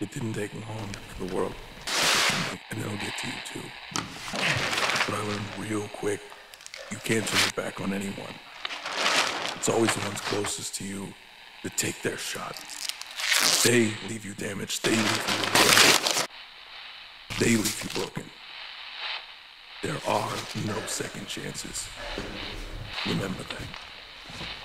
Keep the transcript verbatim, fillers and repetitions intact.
It didn't take long for the world to get to me, and it'll get to you too. But I learned real quick, you can't turn your back on anyone. It's always the ones closest to you that take their shot. They leave you damaged, they leave you broken. They leave you broken. There are no second chances. Remember that.